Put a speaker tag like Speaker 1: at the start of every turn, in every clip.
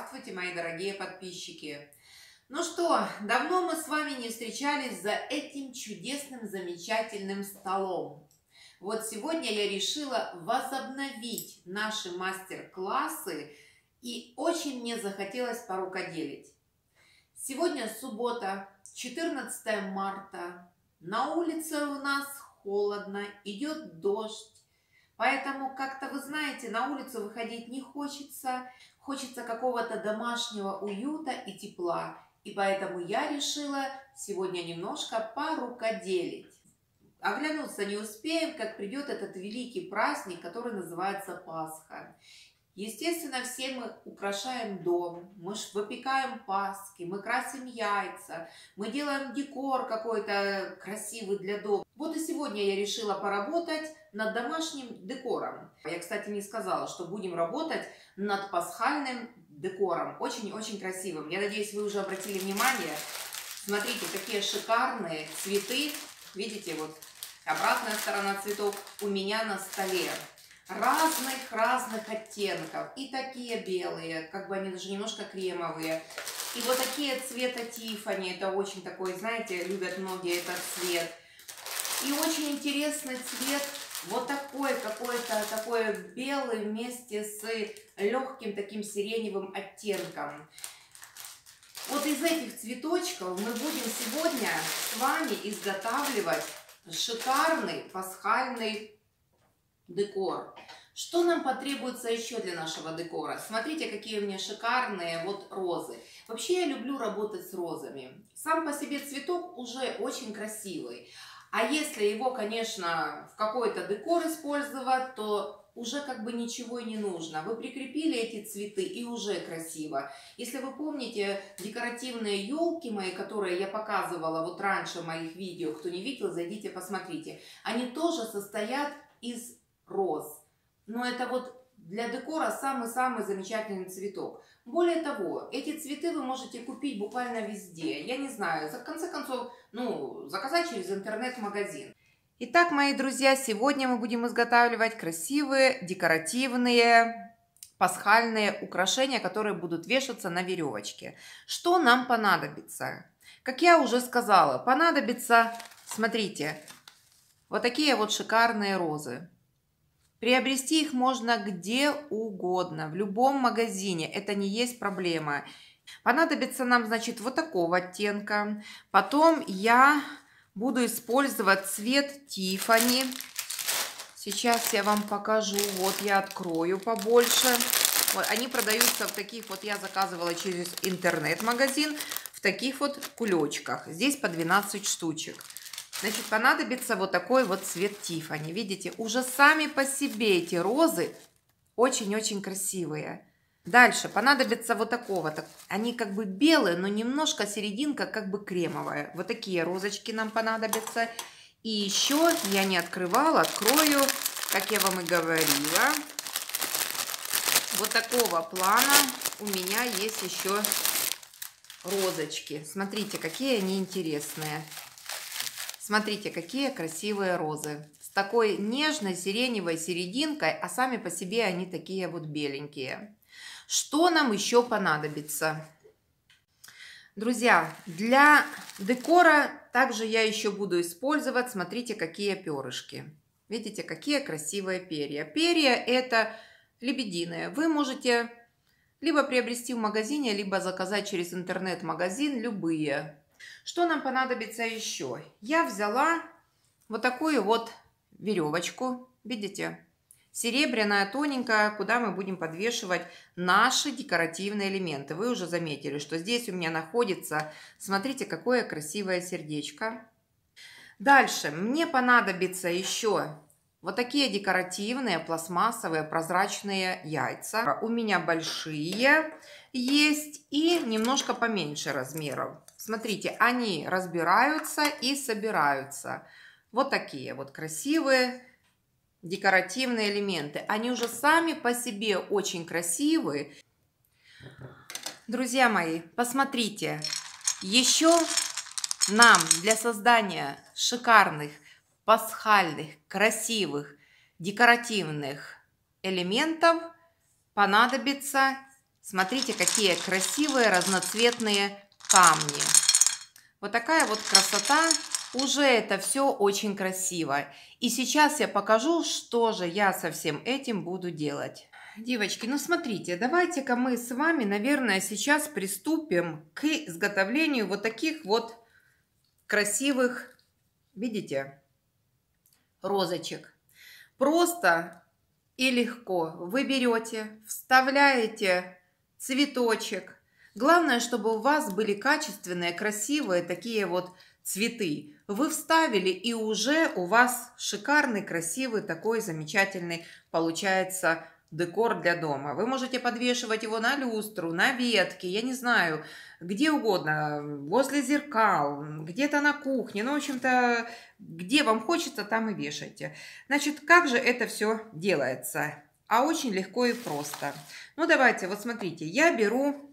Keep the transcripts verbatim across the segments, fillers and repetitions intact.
Speaker 1: Здравствуйте, мои дорогие подписчики! Ну что, давно мы с вами не встречались за этим чудесным, замечательным столом. Вот сегодня я решила возобновить наши мастер-классы, и очень мне захотелось порукоделить. Сегодня суббота, четырнадцатое марта, на улице у нас холодно, идет дождь. Поэтому как-то, вы знаете, на улицу выходить не хочется, хочется какого-то домашнего уюта и тепла. И поэтому я решила сегодня немножко порукоделить. Оглянуться не успеем, как придет этот великий праздник, который называется Пасха. Естественно, все мы украшаем дом, мы выпекаем паски, мы красим яйца, мы делаем декор какой-то красивый для дома. Вот и сегодня я решила поработать над домашним декором. Я, кстати, не сказала, что будем работать над пасхальным декором. Очень-очень красивым. Я надеюсь, вы уже обратили внимание. Смотрите, какие шикарные цветы. Видите, вот обратная сторона цветов у меня на столе. Разных-разных оттенков. И такие белые, как бы они даже немножко кремовые. И вот такие цвета Тиффани. Это очень такой, знаете, любят многие этот цвет. И очень интересный цвет. Вот такой какой-то такой белый вместе с легким таким сиреневым оттенком. Вот из этих цветочков мы будем сегодня с вами изготавливать шикарный пасхальный декор. Что нам потребуется еще для нашего декора? Смотрите, какие у меня шикарные вот розы. Вообще я люблю работать с розами. Сам по себе цветок уже очень красивый. А если его, конечно, в какой-то декор использовать, то уже как бы ничего и не нужно. Вы прикрепили эти цветы, и уже красиво. Если вы помните декоративные елки мои, которые я показывала вот раньше в моих видео, кто не видел, зайдите, посмотрите. Они тоже состоят из роз. Но это вот для декора самый-самый замечательный цветок. Более того, эти цветы вы можете купить буквально везде. Я не знаю, в конце концов, ну, заказать через интернет-магазин. Итак, мои друзья, сегодня мы будем изготавливать красивые декоративные пасхальные украшения, которые будут вешаться на веревочке. Что нам понадобится? Как я уже сказала, понадобится, смотрите, вот такие вот шикарные розы. Приобрести их можно где угодно, в любом магазине, это не есть проблема. Понадобится нам, значит, вот такого оттенка. Потом я буду использовать цвет Тиффани. Сейчас я вам покажу, вот я открою побольше. Вот, они продаются в таких вот, я заказывала через интернет-магазин, в таких вот кулечках. Здесь по двенадцать штучек. Значит, понадобится вот такой вот цвет Тиффани. Видите, уже сами по себе эти розы очень-очень красивые. Дальше понадобится вот такого. Они как бы белые, но немножко серединка как бы кремовая. Вот такие розочки нам понадобятся. И еще я не открывала, открою, как я вам и говорила. Вот такого плана у меня есть еще розочки. Смотрите, какие они интересные. Смотрите, какие красивые розы. С такой нежной сиреневой серединкой, а сами по себе они такие вот беленькие. Что нам еще понадобится? Друзья, для декора также я еще буду использовать, смотрите, какие перышки. Видите, какие красивые перья. Перья это лебединые. Вы можете либо приобрести в магазине, либо заказать через интернет-магазин любые. Что нам понадобится еще? Я взяла вот такую вот веревочку, видите, серебряная, тоненькая, куда мы будем подвешивать наши декоративные элементы. Вы уже заметили, что здесь у меня находится, смотрите, какое красивое сердечко. Дальше мне понадобится еще вот такие декоративные пластмассовые прозрачные яйца. У меня большие есть и немножко поменьше размеров. Смотрите, они разбираются и собираются. Вот такие вот красивые декоративные элементы. Они уже сами по себе очень красивые. Друзья мои, посмотрите. Еще нам для создания шикарных, пасхальных, красивых, декоративных элементов понадобится Смотрите, какие красивые разноцветные камни. Вот такая вот красота. Уже это все очень красиво. И сейчас я покажу, что же я со всем этим буду делать. Девочки, ну смотрите, давайте-ка мы с вами, наверное, сейчас приступим к изготовлению вот таких вот красивых, видите, розочек. Просто и легко вы берете, вставляете цветочек. Главное, чтобы у вас были качественные, красивые такие вот цветы. Вы вставили, и уже у вас шикарный, красивый, такой замечательный получается декор для дома. Вы можете подвешивать его на люстру, на ветке, я не знаю, где угодно, возле зеркал, где-то на кухне. Ну, в общем-то, где вам хочется, там и вешайте. Значит, как же это все делается? А очень легко и просто. Ну, давайте, вот смотрите, я беру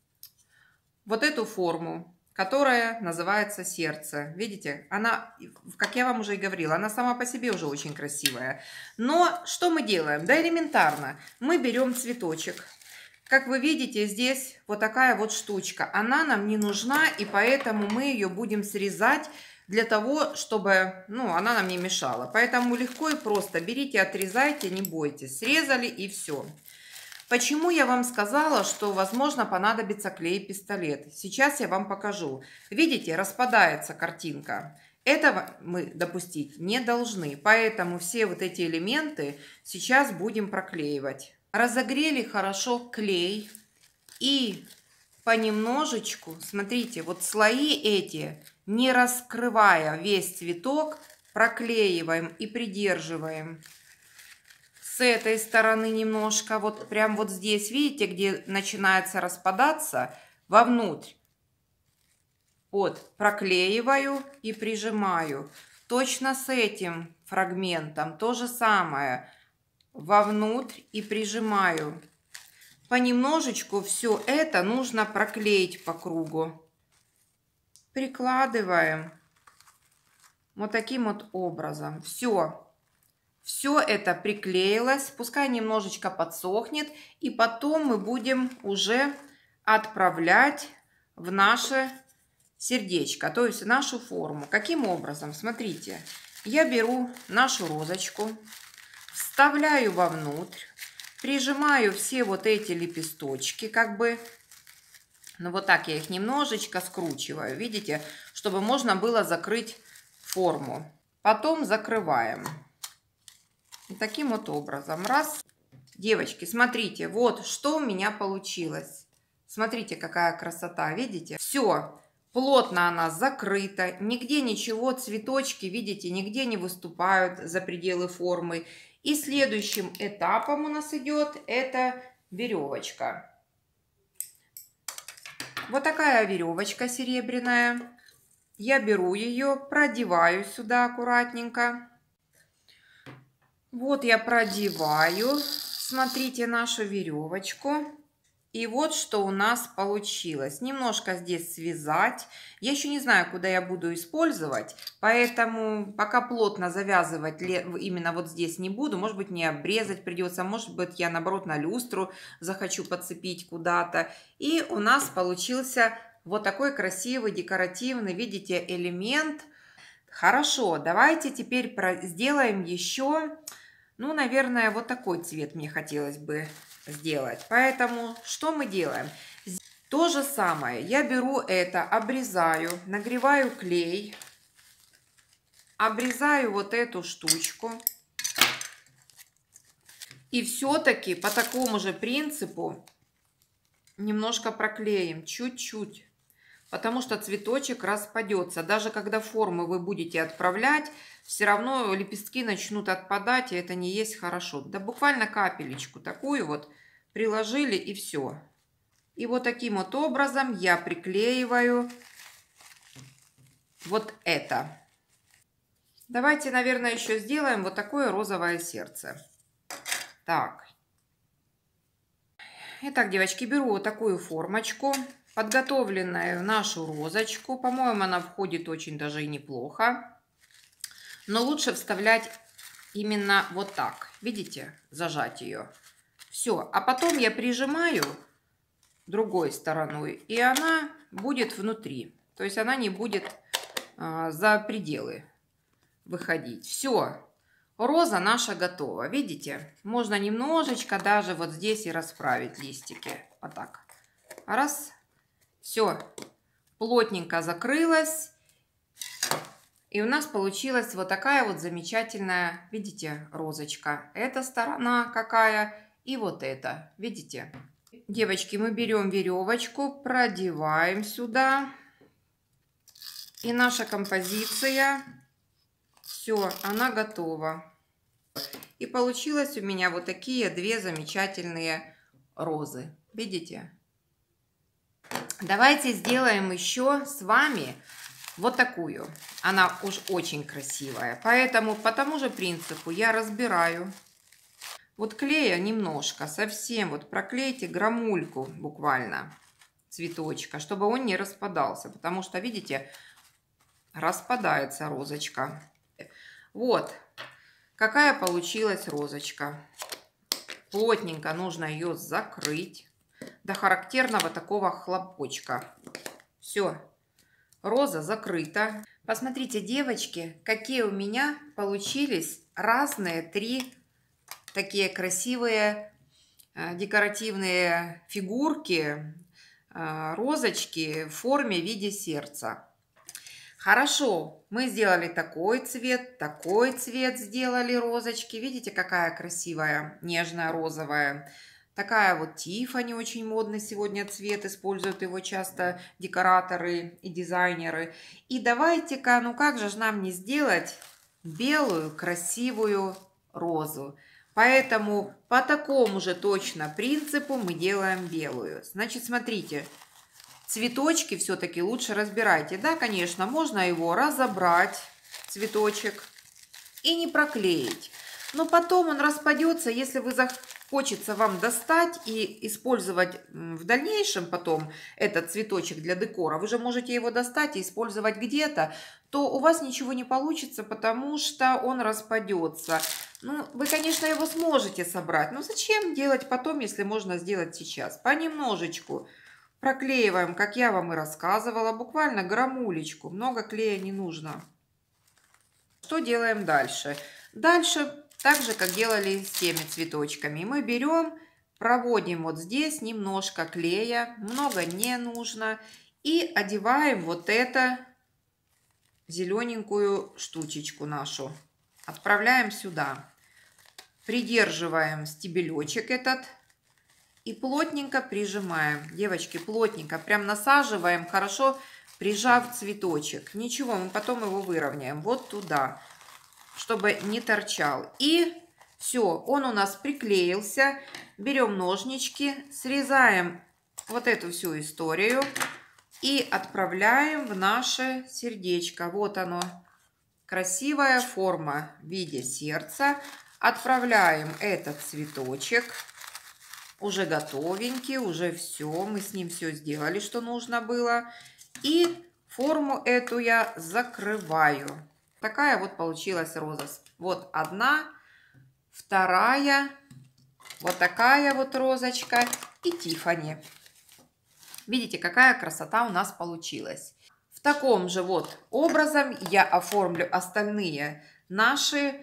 Speaker 1: вот эту форму, которая называется сердце. Видите, она, как я вам уже и говорила, она сама по себе уже очень красивая. Но что мы делаем? Да элементарно. Мы берем цветочек. Как вы видите, здесь вот такая вот штучка. Она нам не нужна, и поэтому мы ее будем срезать для того, чтобы, ну, она нам не мешала. Поэтому легко и просто берите, отрезайте, не бойтесь. Срезали и все. Почему я вам сказала, что, возможно, понадобится клей-пистолет? Сейчас я вам покажу. Видите, распадается картинка. Этого мы допустить не должны. Поэтому все вот эти элементы сейчас будем проклеивать. Разогрели хорошо клей. И понемножечку, смотрите, вот слои эти, не раскрывая весь цветок, проклеиваем и придерживаем. С этой стороны немножко, вот прям вот здесь, видите, где начинается распадаться, вовнутрь. Вот, проклеиваю и прижимаю. Точно с этим фрагментом то же самое. Вовнутрь и прижимаю. Понемножечку все это нужно проклеить по кругу. Прикладываем вот таким вот образом. Все. Все это приклеилось, пускай немножечко подсохнет, и потом мы будем уже отправлять в наше сердечко, то есть в нашу форму. Каким образом? Смотрите, я беру нашу розочку, вставляю вовнутрь, прижимаю все вот эти лепесточки, как бы, ну вот так я их немножечко скручиваю, видите, чтобы можно было закрыть форму. Потом закрываем. И таким вот образом. Раз. Девочки, смотрите, вот что у меня получилось. Смотрите, какая красота, видите? Все, плотно она закрыта. Нигде ничего, цветочки, видите, нигде не выступают за пределы формы. И следующим этапом у нас идет это веревочка. Вот такая веревочка серебряная. Я беру ее, продеваю сюда аккуратненько. Вот я продеваю, смотрите, нашу веревочку. И вот что у нас получилось. Немножко здесь связать. Я еще не знаю, куда я буду использовать, поэтому пока плотно завязывать именно вот здесь не буду. Может быть, не обрезать придется, может быть, я наоборот на люстру захочу подцепить куда-то. И у нас получился вот такой красивый декоративный, видите, элемент. Хорошо, давайте теперь сделаем еще, ну, наверное, вот такой цвет мне хотелось бы сделать. Поэтому что мы делаем? То же самое. Я беру это, обрезаю, нагреваю клей, обрезаю вот эту штучку. И все-таки по такому же принципу немножко проклеим, чуть-чуть. Потому что цветочек распадется. Даже когда формы вы будете отправлять, все равно лепестки начнут отпадать, и это не есть хорошо. Да буквально капелечку такую вот приложили, и все. И вот таким вот образом я приклеиваю вот это. Давайте, наверное, еще сделаем вот такое розовое сердце. Так. Итак, девочки, беру вот такую формочку. Подготовленную нашу розочку. По-моему, она входит очень даже и неплохо. Но лучше вставлять именно вот так. Видите? Зажать ее. Все. А потом я прижимаю другой стороной, и она будет внутри. То есть она не будет а, за пределы выходить. Все. Роза наша готова. Видите? Можно немножечко даже вот здесь и расправить листики. Вот так. Раз. Все. Плотненько закрылась. И у нас получилась вот такая вот замечательная, видите, розочка. Эта сторона какая и вот эта. Видите? Девочки, мы берем веревочку, продеваем сюда. И наша композиция, все, она готова. И получилось у меня вот такие две замечательные розы. Видите? Давайте сделаем еще с вами вот такую. Она уж очень красивая. Поэтому по тому же принципу я разбираю. Вот клея немножко, совсем вот проклейте грамульку буквально цветочка, чтобы он не распадался. Потому что, видите, распадается розочка. Вот какая получилась розочка. Плотненько нужно ее закрыть до характерного такого хлопочка. Все, роза закрыта. Посмотрите, девочки, какие у меня получились разные три такие красивые э, декоративные фигурки, э, розочки в форме в виде сердца. Хорошо, мы сделали такой цвет, такой цвет сделали розочки. Видите, какая красивая, нежная, розовая. Такая вот Тиффани, очень модный сегодня цвет, используют его часто декораторы и дизайнеры. И давайте-ка, ну как же нам не сделать белую красивую розу? Поэтому по такому же точно принципу мы делаем белую. Значит, смотрите. Цветочки все-таки лучше разбирайте. Да, конечно, можно его разобрать, цветочек, и не проклеить. Но потом он распадется, если вы захочется вам достать и использовать в дальнейшем потом этот цветочек для декора. Вы же можете его достать и использовать где-то, то у вас ничего не получится, потому что он распадется. Ну, вы, конечно, его сможете собрать, но зачем делать потом, если можно сделать сейчас? Понемножечку. Проклеиваем, как я вам и рассказывала, буквально грамулечку. Много клея не нужно. Что делаем дальше? Дальше так же, как делали с теми цветочками. Мы берем, проводим вот здесь немножко клея, много не нужно. И одеваем вот это зелененькую штучечку нашу. Отправляем сюда. Придерживаем стебелечек этот. И плотненько прижимаем. Девочки, плотненько. Прям насаживаем, хорошо прижав цветочек. Ничего, мы потом его выровняем. Вот туда, чтобы не торчал. И все, он у нас приклеился. Берем ножнички, срезаем вот эту всю историю. И отправляем в наше сердечко. Вот оно. Красивая форма в виде сердца. Отправляем этот цветочек. Уже готовенький, уже все. Мы с ним все сделали, что нужно было. И форму эту я закрываю. Такая вот получилась роза. Вот одна, вторая, вот такая вот розочка и Тиффани. Видите, какая красота у нас получилась. В таком же вот образом я оформлю остальные наши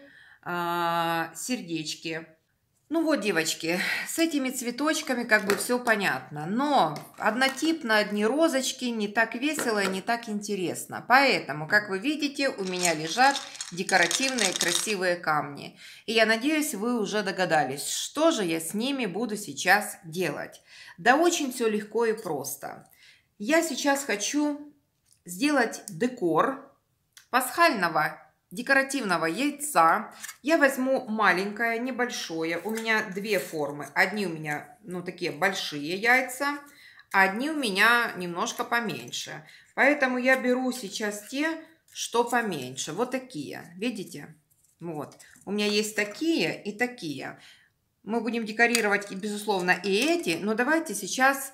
Speaker 1: э, сердечки. Ну вот, девочки, с этими цветочками как бы все понятно. Но однотипно одни розочки не так весело и не так интересно. Поэтому, как вы видите, у меня лежат декоративные красивые камни. И я надеюсь, вы уже догадались, что же я с ними буду сейчас делать. Да очень все легко и просто. Я сейчас хочу сделать декор пасхального декоративного яйца. Я возьму маленькое, небольшое. У меня две формы. Одни у меня, ну, такие большие яйца, а одни у меня немножко поменьше. Поэтому я беру сейчас те, что поменьше. Вот такие. Видите? Вот. У меня есть такие и такие. Мы будем декорировать, безусловно, и эти. Но давайте сейчас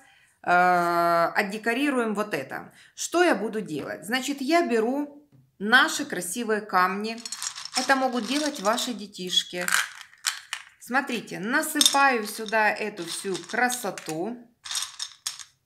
Speaker 1: э, отдекорируем вот это. Что я буду делать? Значит, я беру наши красивые камни. Это могут делать ваши детишки. Смотрите, насыпаю сюда эту всю красоту.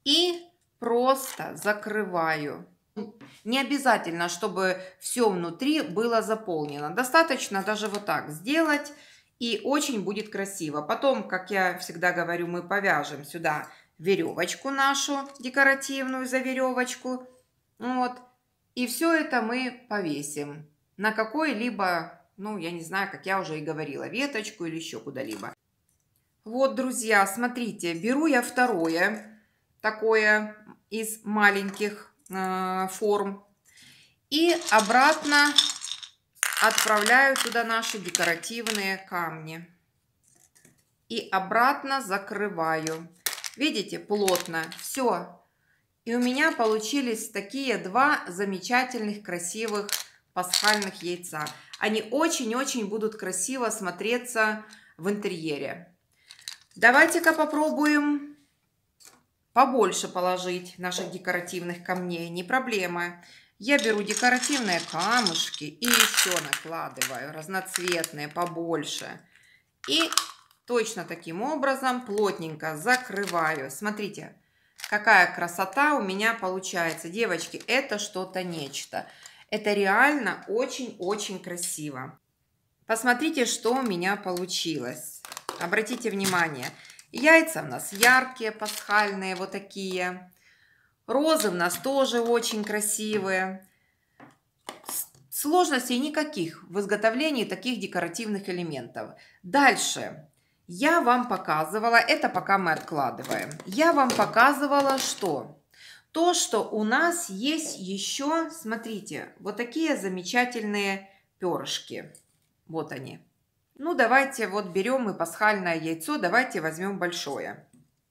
Speaker 1: И просто закрываю. Не обязательно, чтобы все внутри было заполнено. Достаточно даже вот так сделать, и очень будет красиво. Потом, как я всегда говорю, мы повяжем сюда веревочку нашу декоративную за веревочку. Вот. И все это мы повесим на какой-либо, ну, я не знаю, как я уже и говорила, веточку или еще куда-либо. Вот, друзья, смотрите, беру я второе такое из маленьких э, форм и обратно отправляю туда наши декоративные камни. И обратно закрываю. Видите, плотно. Все. И у меня получились такие два замечательных, красивых пасхальных яйца. Они очень-очень будут красиво смотреться в интерьере. Давайте-ка попробуем побольше положить наших декоративных камней. Не проблема. Я беру декоративные камушки и еще накладываю разноцветные побольше. И точно таким образом плотненько закрываю. Смотрите, какая красота у меня получается. Девочки, это что-то нечто. Это реально очень-очень красиво. Посмотрите, что у меня получилось. Обратите внимание. Яйца у нас яркие, пасхальные, вот такие. Розы у нас тоже очень красивые. Сложностей никаких в изготовлении таких декоративных элементов. Дальше я вам показывала, это пока мы откладываем. Я вам показывала, что? То, что у нас есть еще, смотрите, вот такие замечательные перышки. Вот они. Ну, давайте вот берем мы пасхальное яйцо, давайте возьмем большое.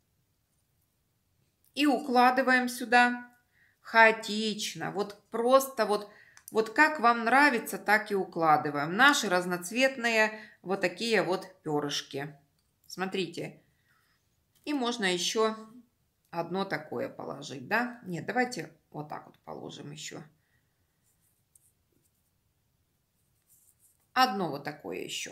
Speaker 1: И укладываем сюда хаотично, вот просто вот, вот как вам нравится, так и укладываем. Наши разноцветные вот такие вот перышки. Смотрите. И можно еще одно такое положить, да? Нет, давайте вот так вот положим еще. Одно вот такое еще.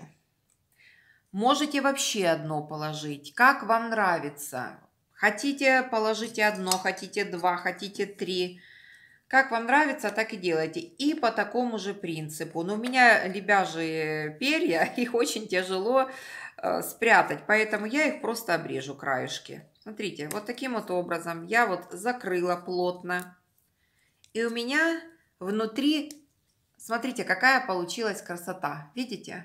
Speaker 1: Можете вообще одно положить, как вам нравится. Хотите, положите одно, хотите два, хотите три. Как вам нравится, так и делайте. И по такому же принципу. Но у меня лебяжьи перья, их очень тяжело э, спрятать, поэтому я их просто обрежу краешки. Смотрите, вот таким вот образом я вот закрыла плотно. И у меня внутри, смотрите, какая получилась красота. Видите?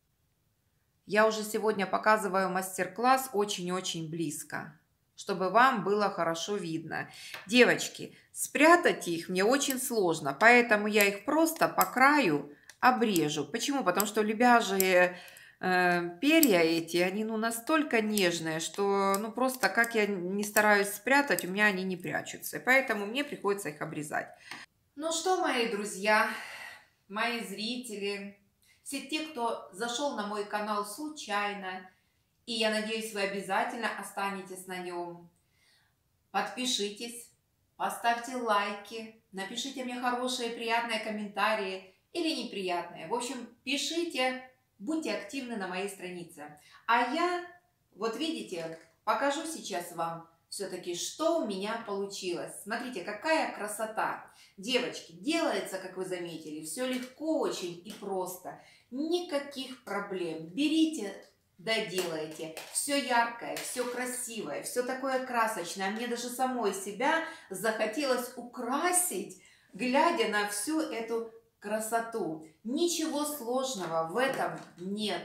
Speaker 1: Я уже сегодня показываю мастер-класс очень-очень близко, чтобы вам было хорошо видно. Девочки, спрятать их мне очень сложно, поэтому я их просто по краю обрежу. Почему? Потому что лебяжьи э, перья эти, они ну, настолько нежные, что ну просто как я не стараюсь спрятать, у меня они не прячутся. Поэтому мне приходится их обрезать. Ну что, мои друзья, мои зрители, все те, кто зашел на мой канал случайно, и я надеюсь, вы обязательно останетесь на нем. Подпишитесь, поставьте лайки, напишите мне хорошие, приятные комментарии или неприятные. В общем, пишите, будьте активны на моей странице. А я, вот видите, покажу сейчас вам все-таки, что у меня получилось. Смотрите, какая красота. Девочки, делается, как вы заметили, все легко очень и просто. Никаких проблем. Берите, доделайте. Все яркое, все красивое, все такое красочное. Мне даже самой себя захотелось украсить, глядя на всю эту красоту. Ничего сложного в этом нет.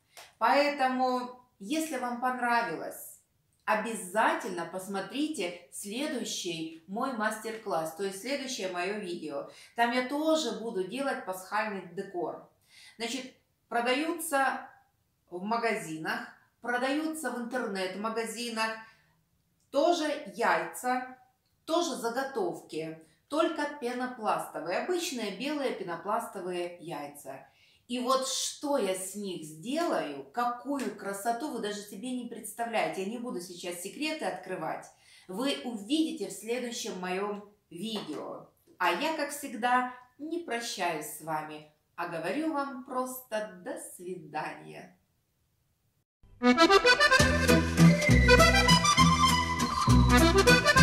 Speaker 1: Поэтому, если вам понравилось, обязательно посмотрите следующий мой мастер-класс, то есть следующее мое видео. Там я тоже буду делать пасхальный декор. Значит, продаются в магазинах, продаются в интернет-магазинах тоже яйца, тоже заготовки, только пенопластовые, обычные белые пенопластовые яйца. И вот что я с них сделаю, какую красоту, вы даже себе не представляете. Я не буду сейчас секреты открывать. Вы увидите в следующем моем видео. А я, как всегда, не прощаюсь с вами, а говорю вам просто до свидания. Thank you.